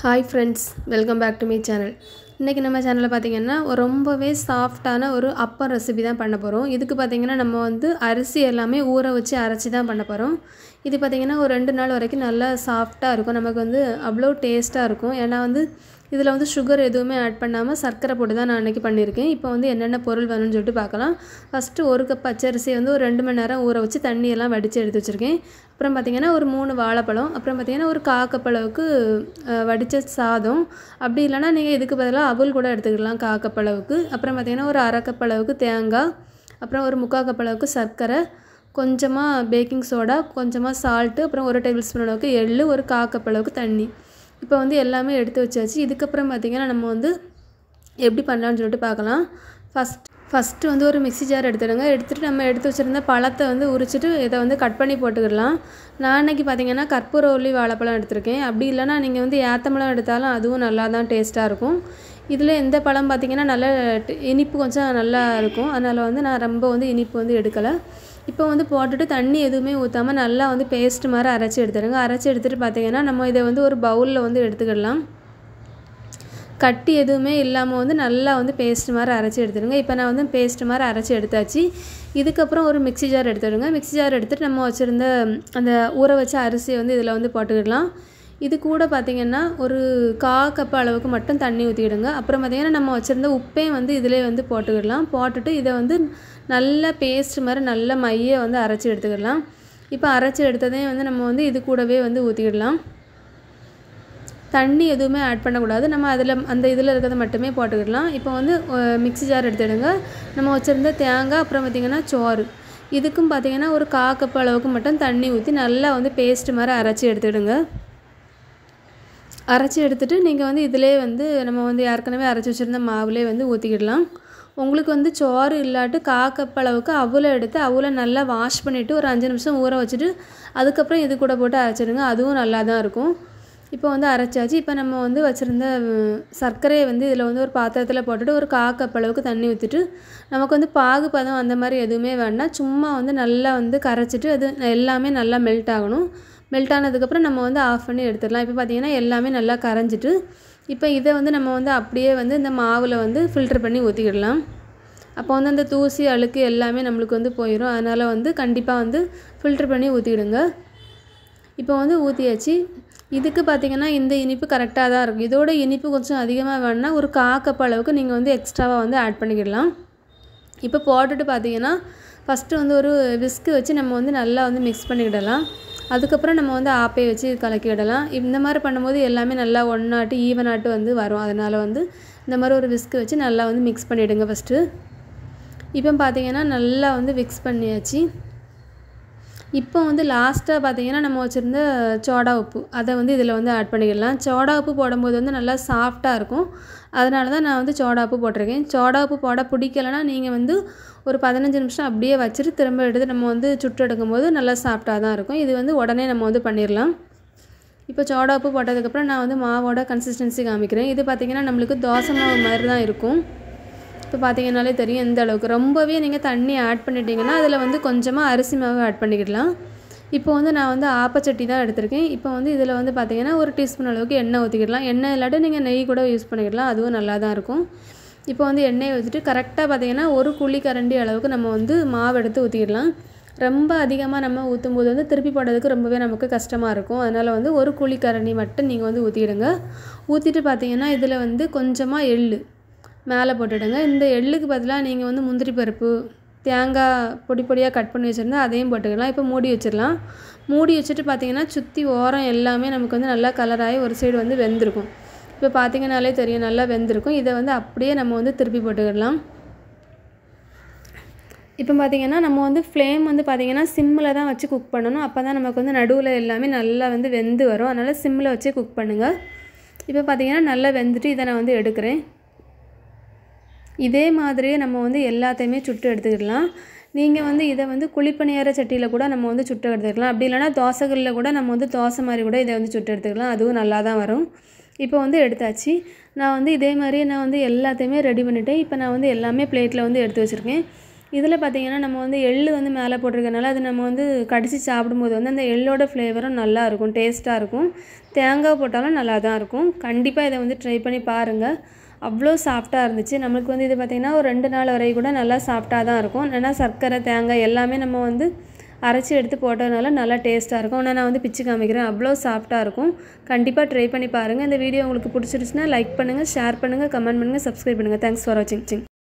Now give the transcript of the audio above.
Hi friends, welcome back to my channel. இன்னைக்கு நம்ம சேனல்ல பாத்தீங்கன்னா ரொம்பவே சாஃப்ட்டான ஒரு அப்பம் ரெசிபி தான் பண்ண போறோம். இதுக்கு பாத்தீங்கன்னா நம்ம வந்து அரிசி எல்லாமே ஊற வச்சு அரைச்சி தான் பண்ண போறோம். இது பாத்தீங்கன்னா ஒரு 2 நாள் வரைக்கும் நல்லா சாஃப்ட்டா இருக்கும். நமக்கு வந்து அவ்ளோ டேஸ்டா இருக்கும். ஏனா வந்து இதுல வந்து sugar எதுவுமே ஆட் பண்ணாம சர்க்கரை போட்டு தான் நான் இன்னைக்கு பண்ணிருக்கேன். இப்போ வந்து என்னென்ன பொருள் வேணும்னு சொல்லிட்டு பார்க்கலாம். ஃபர்ஸ்ட் 1 கப் பச்சரிசி வந்து ஒரு 2 மணி நேரம் ஊற வச்சு தண்ணி எல்லாம் வடிச்சு எடுத்து வச்சிருக்கேன். அப்புறம் பாத்தீங்கன்னா ஒரு 3 வாழைப்பழம், அப்புறம் பாத்தீங்கன்னா ஒரு 1/4 கப் அளவுக்கு வடிச்ச சாதம். அப்படி இல்லனா நீங்க இதுக்கு பதிலா அவல் கூட எடுத்துக்கலாம் 1/4 கப் அளவுக்கு. அப்புறம் பாத்தீங்கன்னா ஒரு 1/2 கப் அளவுக்கு தேங்காய், அப்புறம் ஒரு 3/4 கப் அளவுக்கு சர்க்கரை, கொஞ்சமா பேக்கிங் சோடா, கொஞ்சமா சால்ட், அப்புறம் 1 டேபிள்ஸ்பூன் அளவுக்கு எள்ளு, ஒரு 1/4 கப் அளவுக்கு தண்ணி. இப்போ வந்து எல்லாமே எடுத்து வச்சாச்சு. இதுக்கு அப்புறம் பாத்தீங்கன்னா நம்ம வந்து எப்படி பண்ணலாம்னு சொல்லிட்டு பார்க்கலாம். ஃபர்ஸ்ட் வந்து ஒரு மிக்ஸி ஜார் எடுத்துடுங்க. எடுத்துட்டு நம்ம எடுத்து வச்சிருந்த பழத்தை வந்து உரிச்சிட்டு இத வந்து கட் பண்ணி போட்டுக்கலாம். நான் இன்னைக்கு பாத்தீங்கன்னா கற்பூரவள்ளி வாழைப்பழம் எடுத்துர்க்கேன். அப்படி இல்லனா நீங்க வந்து ஏத்தம்பழம் எடுத்தாலும் அதுவும் நல்லா தான் டேஸ்டா இருக்கும். இதுல இந்த பழம் பாத்தீங்கன்னா நல்ல இனிப்பு கொஞ்சம் நல்லா இருக்கும். அதனால வந்து நான் ரொம்ப வந்து இனிப்பு வந்து எடுக்கல. இப்போ வந்து போட்டுட்டு தண்ணி எதுவுமே ஊத்தாம நல்லா வந்து பேஸ்ட் மாதிரி அரைச்சு எடுத்துடுங்க. அரைச்சு எடுத்துட்டு பாத்தீங்கன்னா நம்ம இத வந்து ஒரு பவுல்ல வந்து எடுத்துக்கலாம். கட்டி எதுவுமே இல்லாம வந்து நல்லா வந்து பேஸ்ட் மாதிரி அரைச்சு எடுத்துடுங்க. இப்போ நான் வந்து பேஸ்ட் மாதிரி அரைச்சு எடுத்தாச்சு. இதுக்கு அப்புறம் ஒரு மிக்ஸி ஜார் எடுத்துடுங்க. மிக்ஸி ஜார் எடுத்துட்டு நம்ம வச்சிருந்த அந்த ஊற வச்ச அரிசியை வந்து இதல வந்து போட்டுக்கலாம். இது கூட பாத்தீங்கன்னா ஒரு 1/4 கப் அளவுக்கு மட்டும் தண்ணி ஊத்திடுங்க. அப்புறம் பாத்தீங்கன்னா நம்ம வச்சிருந்த உப்பே வந்து இதிலே வந்து போட்டுக்கலாம். போட்டுட்டு இத வந்து நல்ல பேஸ்ட் மாதிரி நல்ல மைய வந்து அரைச்சு எடுத்துக்கலாம். இப்போ அரைச்சு எடுத்ததே வந்து நம்ம வந்து இது கூடவே வந்து ஊத்திடலாம். தண்ணி எதுவுமே ஆட் பண்ண கூடாது. நம்ம அந்த இதுல இருக்கத மட்டுமே போட்டுக்கலாம். இப்போ வந்து மிக்ஸி ஜார் எடுத்துடுங்க. நம்ம வச்சிருந்த தேங்காய் அப்புறம் பாத்தீங்கன்னா சோறு. இதுக்கும் பாத்தீங்கன்னா ஒரு 1/4 கப் அளவுக்கு மட்டும் தண்ணி ஊத்தி நல்லா வந்து பேஸ்ட் மாதிரி அரைச்சு எடுத்துடுங்க. அரைச்சு எடுத்துட்டு நீங்க வந்து இதிலே வந்து நம்ம வந்து ஏற்கனவே அரைச்சு வச்சிருந்த மாவுலே வந்து ஊத்திக்கலாம். உங்களுக்கு வந்து சோறு இல்லாட்டி 1/4 கப் அளவுக்கு அவல எடுத்து அவல நல்லா வாஷ் பண்ணிட்டு ஒரு 5 நிமிஷம் ஊற வச்சிட்டு அதுக்கு அப்புறம் இது கூட போட்டு அரைச்சிடுங்க. அதுவும் நல்லா தான் இருக்கும். இப்போ வந்து அரைச்சாச்சு. இப்போ நம்ம வந்து வச்சிருந்த சர்க்கரையை வந்து இதில வந்து ஒரு பாத்திரத்துல போட்டுட்டு ஒரு 1/4 கப் அளவுக்கு தண்ணி ஊத்திட்டு நமக்கு வந்து பாகு பதம் அந்த மாதிரி எதுவுமே வேண்டாம். சும்மா வந்து நல்லா வந்து கரைச்சிட்டு அது எல்லாமே நல்லா மெல்ட் ஆகணும். மெல்ட் ஆனதுக்கு அப்புறம் நம்ம வந்து ஆஃப் பண்ணி எடுத்துடலாம். இப்போ பாத்தீங்கன்னா எல்லாமே நல்லா கரைஞ்சிட்டு இப்போ இத வந்து நம்ம வந்து அப்படியே வந்து இந்த மாவுல வந்து ஃபில்டர் பண்ணி ஊத்திடலாம். அப்போ வந்து அந்த தூசி அழுக்கு எல்லாமே நமக்கு வந்து போயிடும். அதனால வந்து கண்டிப்பா வந்து ஃபில்டர் பண்ணி ஊத்திடுங்க. இப்போ வந்து ஊத்தியாச்சு. இதுக்கு பாத்தீங்கன்னா இந்த இனிப்பு கரெக்ட்டா தான் இருக்கு. இதோட இனிப்பு கொஞ்சம் அதிகமா வேணும்னா ஒரு 1/4 கப் அளவுக்கு நீங்க வந்து எக்ஸ்ட்ராவா வந்து ஆட் பண்ணிக்கலாம். இப்போ போட்டுட்டு பாத்தீங்கன்னா ஃபர்ஸ்ட் வந்து ஒரு விஸ்க் வச்சு நம்ம வந்து நல்லா வந்து மிக்ஸ் பண்ணிடலாம். அதுக்கு அப்புறம் நம்ம வந்து ஆப்பை வச்சு கலக்கிடலாம். இந்த மாதிரி பண்ணும்போது எல்லாமே நல்லா ஒண்ணாட்டி ஈவனாட்டு வந்து வரும். அதனால வந்து இந்த மாதிரி ஒரு விஸ்க் வச்சு நல்லா வந்து மிக்ஸ் பண்ணிடுங்க ஃபர்ஸ்ட். இப்போ பாத்தீங்கன்னா நல்லா வந்து மிக்ஸ் பண்ணியாச்சு. இப்போ வந்து லாஸ்டா பாத்தீங்கன்னா நம்ம வச்சிருந்த சோடா உப்பு அத வந்து இதல வந்து ஆட் பண்ணிடலாம். சோடா உப்பு போடும்போது வந்து நல்லா சாஃப்ட்டா இருக்கும். அதனால தான் நான் வந்து சோடா உப்பு போட்டுருக்கேன். சோடா உப்பு போட பிடிக்கலனா நீங்க வந்து ஒரு 15 நிமிஷம் அப்படியே வச்சிட்டு திரும்ப எடுத்து நம்ம வந்து சுட்டு எடுக்கும்போது நல்லா சாஃப்ட்டா தான் இருக்கும். இது வந்து உடனே நம்ம வந்து பண்ணிரலாம். இப்போ சோடா உப்பு போட்டதுக்கு அப்புறம் நான் வந்து மாவோட கன்சிஸ்டன்சி காமிக்கிறேன். இது பாத்தீங்கன்னா நமக்கு தோசை மாவு மாதிரி தான் இருக்கும். இப்போ பாத்தீங்கனாலே தெரியும் இந்த அளவுக்கு. ரொம்பவே நீங்க தண்ணி ஆட் பண்ணிட்டீங்கன்னா அதுல வந்து கொஞ்சமா அரிசி மாவு ஆட் பண்ணிக்கலாம். இப்போ வந்து நான் வந்து ஆப்பச்சட்டி தான் எடுத்துர்க்கேன். இப்போ வந்து இதல வந்து பாத்தீங்கன்னா 1 டீஸ்பூன் அளவுக்கு எண்ணெய் ஊத்திக்கலாம். எண்ணெய் இல்லாட்டி நீங்க நெய் கூட யூஸ் பண்ணிக்கலாம். அதுவும் நல்லா தான் இருக்கும். இப்போ வந்து எண்ணெய் ஊத்திட்டு கரெக்ட்டா பாத்தீங்கன்னா 1 குழி கரண்டி அளவுக்கு நம்ம வந்து மாவு எடுத்து ஊத்திடலாம். ரொம்ப அதிகமா நம்ம ஊத்தும்போது வந்து திருப்பி போடுறதுக்கு ரொம்பவே நமக்கு கஷ்டமா இருக்கும். அதனால வந்து 1 குழி கரண்டி மட்டும் நீங்க வந்து ஊத்திடுங்க. ஊத்திட்டு பாத்தீங்கன்னா இதுல வந்து கொஞ்சமா எள்ளு மேலே போட்டுடுங்க. இந்த எள்ளுக்கு பதிலா நீங்க வந்து முந்திரி பருப்பு, தேங்காய் பொடி பொடியா கட் பண்ணி வச்சிருந்தா அதையும் போட்டுக்கலாம். இப்போ மூடி வச்சிரலாம். மூடி வச்சிட்டு பாத்தீங்கன்னா சுத்தி ஓரம் எல்லாமே நமக்கு வந்து நல்லா கலர் ஆயி ஒரு சைடு வந்து வெந்திருக்கும். இப்போ பாத்தீங்கனாலே தெரியும் நல்லா வெந்திருக்கும். இத வந்து அப்படியே நம்ம வந்து திருப்பி போட்டுக்கலாம். இப்போ பாத்தீங்கன்னா நம்ம வந்து ஃப்ளேம் வந்து பாத்தீங்கன்னா சிம்ல தான் வச்சு குக் பண்ணனும். அப்பதான் நமக்கு வந்து நடுவுல எல்லாமே நல்லா வந்து வெந்து வரும். அதனால சிம்ல வச்சு குக் பண்ணுங்க. இப்போ பாத்தீங்கன்னா நல்லா வெந்துட்டு இத நான் வந்து எடுக்கிறேன். இதே மாதிரியே நம்ம வந்து எல்லாத்தையுமே சுட்டு எடுத்துக்கலாம். நீங்க வந்து இத வந்து குழிப்பணியார சட்டியில கூட நம்ம வந்து சுட்டு எடுத்துக்கலாம். அப்படி இல்லனா தோசைகள்ல கூட நம்ம வந்து தோசை மாதிரி கூட இத வந்து சுட்டு எடுத்துக்கலாம். அதுவும் நல்லா தான் வரும். இப்போ வந்து எடுத்தாச்சு. நான் வந்து இதே மாதிரியே நான் வந்து எல்லாத்தையுமே ரெடி பண்ணிட்டேன். இப்போ நான் வந்து எல்லாமே பிளேட்ல வந்து எடுத்து வச்சிருக்கேன். இதில் பார்த்திங்கன்னா நம்ம வந்து எள்ளு வந்து மேலே போட்டிருக்கனால அது நம்ம வந்து கடித்து சாப்பிடும்போது வந்து அந்த எள்ளோட ஃப்ளேவரும் நல்லாயிருக்கும், டேஸ்ட்டாக இருக்கும். தேங்காய் போட்டாலும் நல்லா தான் இருக்கும். கண்டிப்பாக இதை வந்து ட்ரை பண்ணி பாருங்கள். அவ்வளோ சாஃப்டாக இருந்துச்சு. நம்மளுக்கு வந்து இது பார்த்திங்கன்னா ஒரு 2 நாள் வரை கூட நல்லா சாஃப்டாக தான் இருக்கும். ஏன்னா சர்க்கரை, தேங்காய் எல்லாமே நம்ம வந்து அரைச்சி எடுத்து போட்டதுனால நல்லா டேஸ்ட்டாக இருக்கும். ஆனால் நான் வந்து பிச்சு காமிக்கிறேன், அவ்வளோ சாஃப்டாக இருக்கும். கண்டிப்பாக ட்ரை பண்ணி பாருங்கள். இந்த வீடியோ உங்களுக்கு பிடிச்சிருச்சுன்னா லைக் பண்ணுங்கள், ஷேர் பண்ணுங்கள், கமெண்ட் பண்ணுங்கள், சப்ஸ்கிரைப் பண்ணுங்கள். தேங்க்ஸ் ஃபார் வாட்சிங்.